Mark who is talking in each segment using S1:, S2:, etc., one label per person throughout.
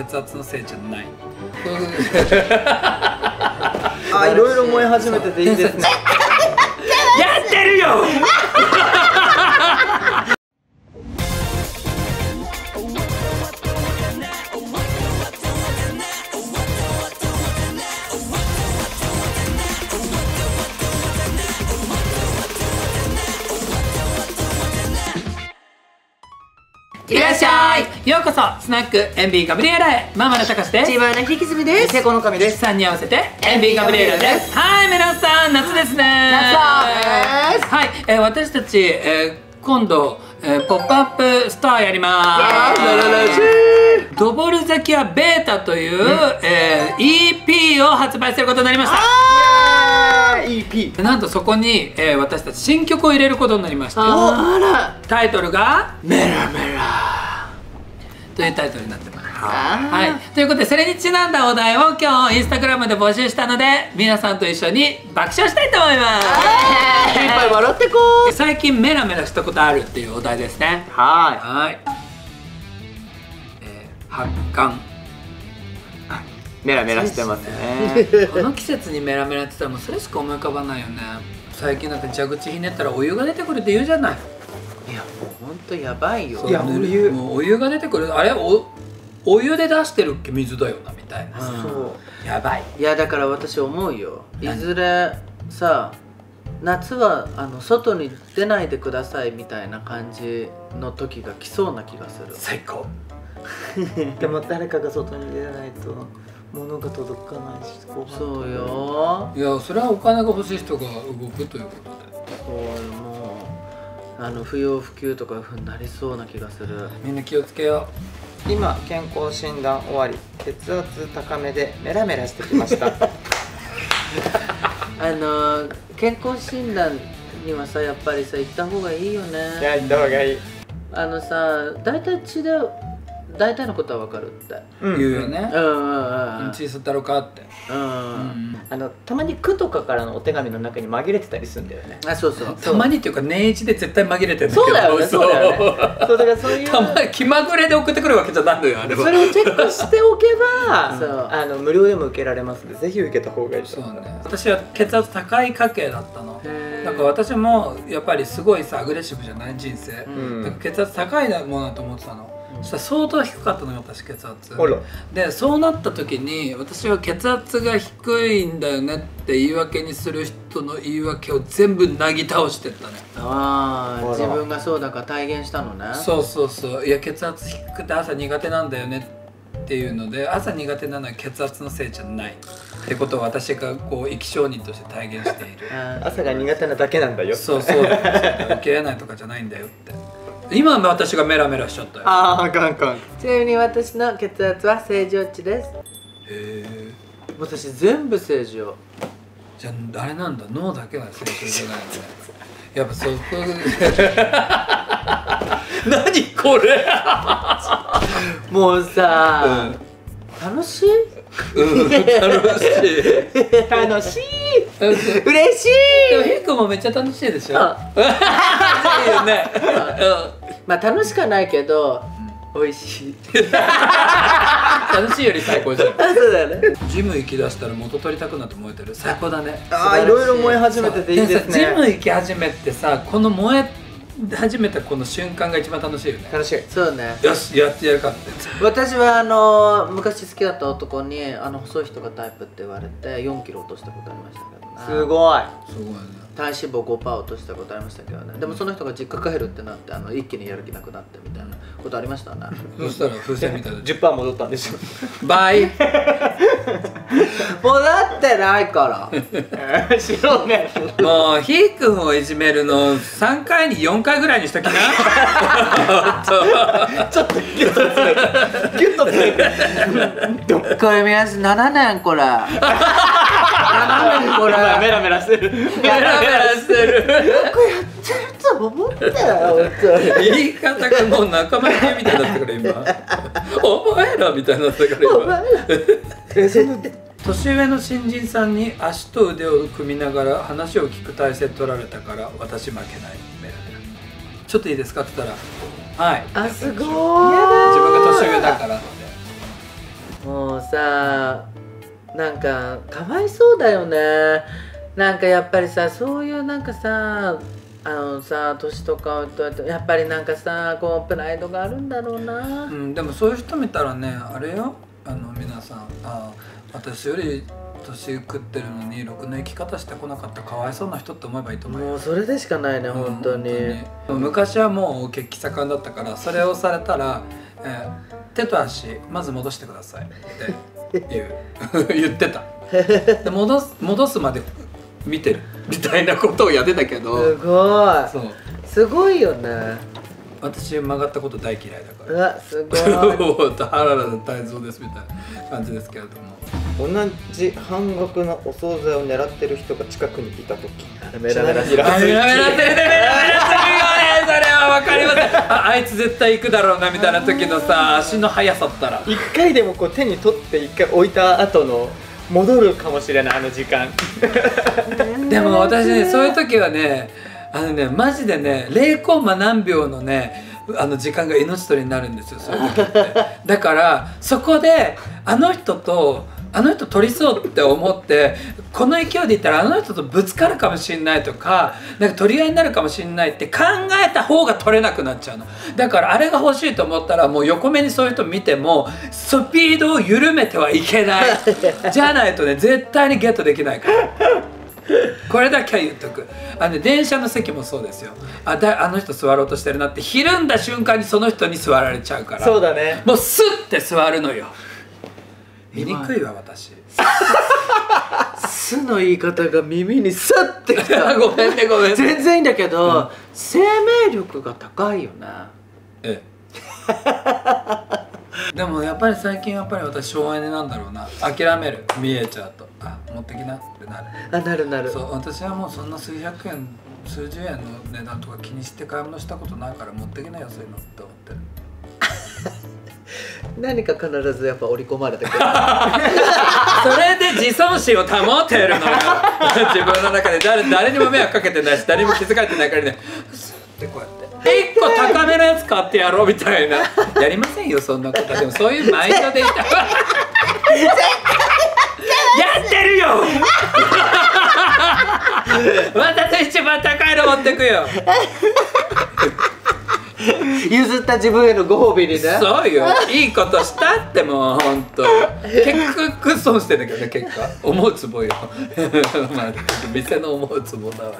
S1: 血圧のせいじゃない。
S2: あ、いろいろ燃え始めてていいですね。
S1: やってるよ。いらっしゃい。ようこそスナックエンビーガブリエラへ。ママのたかしです。
S2: チームアナひきずみです。セコの神です。
S1: 3人合わせてエンビーガブリエラです。はい、皆さん夏ですね。
S2: 夏だ。
S1: はい、私たち、今度、ポップアップストアやります。ドボルザキアベータという、EP を発売することになりました。
S2: EP
S1: なんとそこに、私たち新曲を入れることになりまして、
S2: あら、
S1: タイトルが「メラメラ」というタイトルになってます。はい、ということでそれにちなんだお題を今日インスタグラムで募集したので、皆さんと一緒に爆笑したいと思います。
S2: いっぱい笑ってこう。
S1: 最近メラメラしたことあるっていうお題ですね。はい、発汗。
S2: メラメラしてますね。
S1: この季節にメラメラって言ったらもうそれしか思い浮かばないよね。最近なんか蛇口ひねったらお湯が出てくるって言うじゃない。
S2: いやもうほんとやばいよ。
S1: いやもうお湯が出てくる。あれお湯で出してるっけ水だよなみたいな。そうやばい。
S2: いやだから私思うよ。いずれさ、夏は外に出ないでくださいみたいな感じの時が来そうな気がする。
S1: 最高。
S2: でも誰かが外に出ないと物が届かないし、そうよ。
S1: いやそれはお金が欲しい人が動くということで。
S2: そうもう不要不急とかいうふうになりそうな気がする。
S1: みんな気をつけよ
S3: う。今健康診断終わり、血圧高めでメラメラしてきました
S2: 健康診断にはさ、やっぱりさ行った方がいいよね。
S3: いや、行った方がいい。
S2: さ、大体血で大体のことはわかるって
S1: 言うよね。血吸ったろかって。
S3: たまに区とかからのお手紙の中に紛れてたりするんだよね。
S2: あ、そうそう。
S1: たまにっていうか年一で絶対紛れてるんだけど。
S2: そうだよね、そうだよね。そうだからそういう。
S1: たまに気まぐれで送ってくるわけじゃないのよ、あれは。
S2: それをチェックしておけば、
S3: そう無料でも受けられますので、ぜひ受けた方がいいと思う。
S1: そうね。私は血圧高い家系だったの。だから私もやっぱりすごいさアグレッシブじゃない人生。だから血圧高いものだと思ってたの。そしたら相当低かったのよ、私血圧。でそうなった時に私は血圧が低いんだよねって言い訳にする人の言い訳を全部なぎ倒してったね。
S2: ああ、自分がそうだから体現したのね。
S1: そうそうそう。いや血圧低くて朝苦手なんだよねっていうので、朝苦手なのは血圧のせいじゃないってことを私がこう生き証人として体現している。
S3: 朝が苦手なだけなんだよ。
S1: そうそう。受けれないとかじゃないんだよって。今私がメラメラしちゃったよ。
S3: ああ、ガンガン。
S2: ちなみに私の血圧は正常値です。へ
S1: え。
S2: 私全部正常。
S1: じゃああれなんだ、脳だけが正常じゃないのね。やっぱそう何これ
S2: もうさ、楽しい？
S1: 楽しい。
S2: 楽しい。嬉しい。
S1: でもヒクもめっちゃ楽しいでしょ。いいよね。
S2: まあ楽しかないけど美味しい。
S1: 楽しいより最高じゃん。
S2: そうだよね。
S1: ジム行きだしたら元取りたくなって燃えてる。最高だね。
S2: ああ、いろいろ燃え始めてていいですね。
S1: ジム行き始めてさ、この燃え始めたこの瞬間が一番楽しいよね。
S3: 楽しい。
S2: そうね。
S1: よし、やってやるかって。
S2: 私は昔好きだった男に細い人がタイプって言われて4キロ落としたことありましたけどね。
S3: すごい。
S1: すごいね。
S2: 体脂肪 5% 落としたことありましたけどね。でもその人が実家帰るってなって一気にやる気なくなってみたいなことありましたね。
S1: そしたら風船みたいな
S3: 10% 戻ったんでしょ。
S1: バイ。
S2: 戻ってないから
S3: しろね。
S1: もうヒー君をいじめるの3回に4回ぐらいにしときな。
S3: ちょっとギュッと詰めてギュッと詰めて。
S2: これ皆さん7年これ7年これ
S3: メラメラしてる。
S1: メラメラしてる。
S2: よくやってると思ったよ。
S1: 言い方がもう仲間由みたいになってから今。お前らみたいになってから今。年上の新人さんに足と腕を組みながら話を聞く体勢取られたから私負けない。メラメラ。ちょっといいですかって言ったら、はい。
S2: あ、すごい。
S1: 自分が年上だからって。
S2: もうさなんかかわいそうだよね。なんかやっぱりさそういうなんかさ年とかとやっぱりなんかさこうプライドがあるんだろうな。
S1: でもそういう人見たらねあれよ皆さん私より年食ってるのにろくな生き方してこなかったかわいそうな人って思えばいいと思うよ。
S2: もうそれでしかないね、本当に。
S1: 昔はもう血気盛んだったからそれをされたら、手と足まず戻してくださいって言ってた。で戻すまで見てるみたいなことをやってたけど、
S2: すごいよね。
S1: 私曲がったこと大嫌いだから。
S2: うわすごい。
S1: 原田泰造ですみたいな感じですけれども。
S3: 同じ半額のお惣菜を狙ってる人が近くにいた時
S2: メラメラする
S1: よね。それは分かります。あいつ絶対行くだろうなみたいな時のさ足の速さったら
S3: 一回でもこう手に取って一回置いた後の戻るかもしれない時間。
S1: でも私ねそういう時はねマジでね0コンマ何秒のね時間が命取りになるんですよそういう時ってだからそこであの人取りそうって思ってこの勢いで言ったらあの人とぶつかるかもしれないとかなんか取り合いになるかもしれないって考えた方が取れなくなっちゃうの。だからあれが欲しいと思ったらもう横目にそういう人見てもスピードを緩めてはいけないじゃないとね絶対にゲットできないからこれだけは言っとく。電車の席もそうですよ。あの人座ろうとしてるなってひるんだ瞬間にその人に座られちゃうから。
S3: そうだね。
S1: もうスッて座るのよ。見にくいわ私。
S2: スの言い方が耳にスッてきた。
S1: ごめんねごめんね。
S2: 全然いいんだけど、生命力が高いよね。
S1: ええ。でもやっぱり最近私省エネなんだろうな。諦める見えちゃうと持ってきなってなる。
S2: なる。
S1: そう私はもうそんな数百円数十円の値段とか気にして買い物したことないから持ってきなよそういうのって思ってる。
S2: 何か必ずやっぱ織り込まれてくる。
S1: それで自尊心を保ってるのよ。自分の中で誰にも迷惑かけてないし誰にも気づかれてないからねスッてこうやって1個高めのやつ買ってやろうみたいな。やりませんよそんなことは。でもそういうマインドでいたやってるよ。私一番高いの持ってくよ。
S2: 譲った自分へのご褒美にね。
S1: そうよいいことしたってもうほんと結局損してんだけどね結果思うつぼよ。まあ店の思うつぼだわ。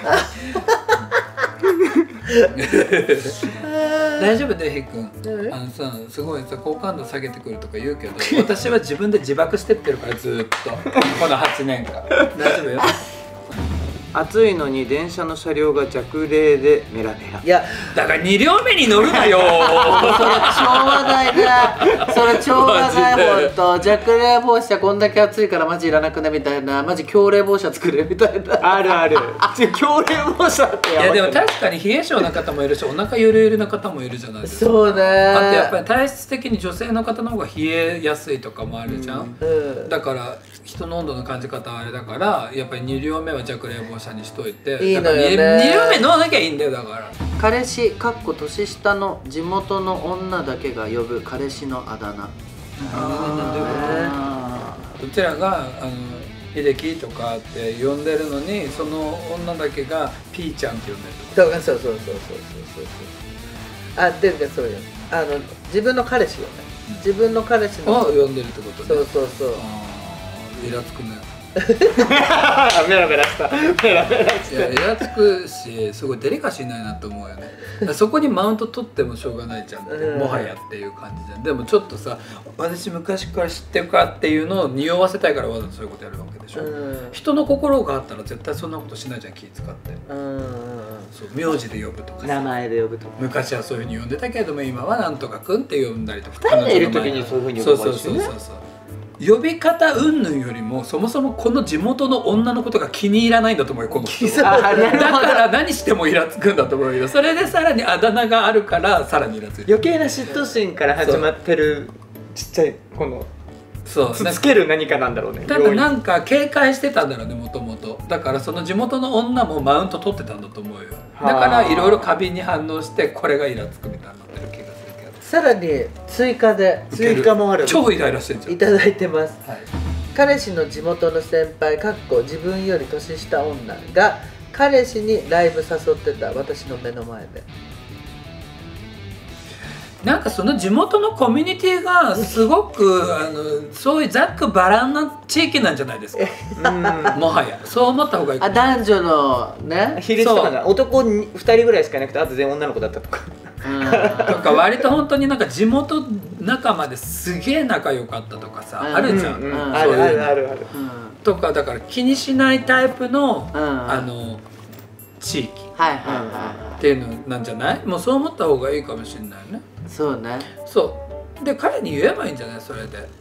S1: 大丈夫でひくんすごいさ好感度下げてくるとか言うけど私は自分で自爆してってるからずっとこの8年間大丈夫よ。
S3: 暑いのに電車の車両が弱冷でメラメラ。
S2: いや
S1: だから2両目に乗るなよ。
S2: それ超話題だ。それ超話題。ほんと弱冷房車こんだけ暑いからマジいらなくねみたいな。マジ強冷房車作れみたいな。
S3: あるある。強冷房車って
S1: いやでも確かに冷え性な方もいるしお腹ゆるゆるな方もいるじゃないですか。
S2: そうね。
S1: あとやっぱり体質的に女性の方の方が冷えやすいとかもあるじゃん。だから人の温度の感じ方はあれだからやっぱり2両目は弱冷房車にしといて
S2: いいのよね。
S1: 2両目乗らなきゃいいんだよだから。
S2: 彼氏かっこ年下の地元の女だけが呼ぶ彼氏のあだ名。
S1: どちらが秀樹とかって呼んでるのにその女だけがピーちゃんって呼んでるとか。
S2: そう。でそうよ。自分の彼氏よね。自分の彼氏の
S1: 呼んでるってことね。
S2: そう。
S1: イラつくね。
S3: メラメラしたメラメラし
S1: いやイラつくしすごいデリカシーないなと思うよね。そこにマウント取ってもしょうがないじゃん、もはやっていう感じじゃん。でもちょっとさ私昔から知ってるかっていうのを匂わせたいからわざとそういうことやるわけでしょ。人の心があったら絶対そんなことしないじゃん気使って。そう名字で呼ぶとか
S2: 名前で呼ぶとか。
S1: 昔はそういうふうに呼んでたけれども今はなんとかくんって呼んだりとか。
S3: 2人でいる時にそういうふうに呼ぶわけですよね。
S1: 呼び方云々よりもそもそもこの地元の女のことが気に入らないんだと思うよこの人。だから何してもイラつくんだと思うよ。それでさらにあだ名があるからさらにイラつく。
S3: 余計な嫉妬心から始まってるちっちゃいこのつける何かなんだろうね。
S1: 多分なんか警戒してたんだろうねもともと。だからその地元の女もマウント取ってたんだと思うよ。だからいろいろ過敏に反応してこれがイラつくみたいになってる気がするけど。
S2: さらに追加で
S3: 追加もある。
S1: 超イライラしてんじゃん。
S2: いただいてます、
S1: はい、
S2: 彼氏の地元の先輩自分より年下女が彼氏にライブ誘ってた私の目の前で。
S1: なんかその地元のコミュニティがすごくそういうざっくばらんな地域なんじゃないですか。もはやそう思った方がいい。
S2: 男女のね
S3: 比率とか男2人ぐらいしかいなくてあと全員女の子だったとか
S1: とか割と本当になんか地元仲間ですげえ仲良かったとかさ、あるじゃん。
S3: あるあるあるある。
S1: とかだから気にしないタイプの地域っていうのなんじゃない？もうそう思った方がいいかもしれないね。
S2: そうね。
S1: そうで彼に言えばいいんじゃない？それで、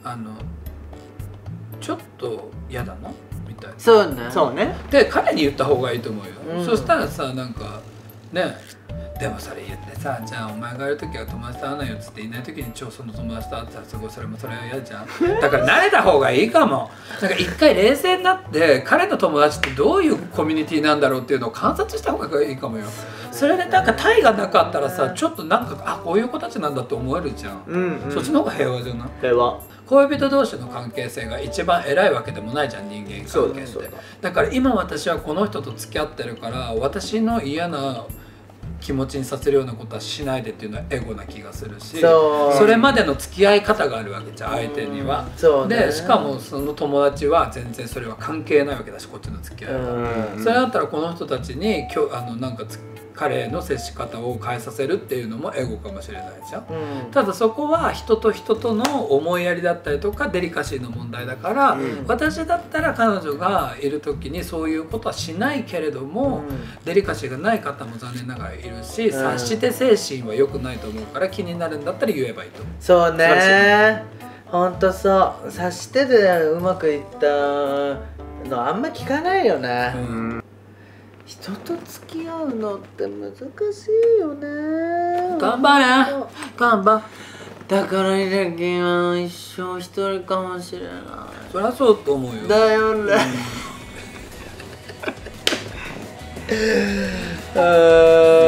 S1: ちょっと嫌だなみたいな。
S2: そうね。
S3: そうね。
S1: で彼に言った方がいいと思うよ。そしたらさなんかね。でもそれ言ってさ、じゃあお前がいる時は友達と会わないよっつっていない時にその友達と会ってたらすごいそれは嫌じゃん。だから慣れた方がいいかも。なんか一回冷静になって彼の友達ってどういうコミュニティなんだろうっていうのを観察した方がいいかもよ。それでなんかタイがなかったらさちょっとなんかこういう子たちなんだって思えるじゃん。そっちの方が平和じゃない？
S3: 平和。
S1: 恋人同士の関係性が一番偉いわけでもないじゃん、人間関係って。だから今私はこの人と付き合ってるから私の嫌な気持ちにさせるようなことはしないでっていうのはエゴな気がするし、それまでの付き合い方があるわけじゃん相手には。でしかもその友達は全然それは関係ないわけだしこっちの付き合いは。それだったらこの人たちになんか彼の接し方を変えさせるっていうのもエゴかもしれないじゃん。ただそこは人と人との思いやりだったりとかデリカシーの問題だから、私だったら彼女がいる時にそういうことはしないけれども、デリカシーがない方も残念ながらいるし、察して精神は良くないと思うから気になるんだったら言えばいいと思う。
S2: そうね、ほんとそう。察してでうまくいったのあんま聞かないよね。人と付き合うのって難しいよね。
S1: 頑張れ。
S2: 頑張。だからイレキは一生一人かもしれない。
S1: そりゃそうと思うよ。
S2: だよね。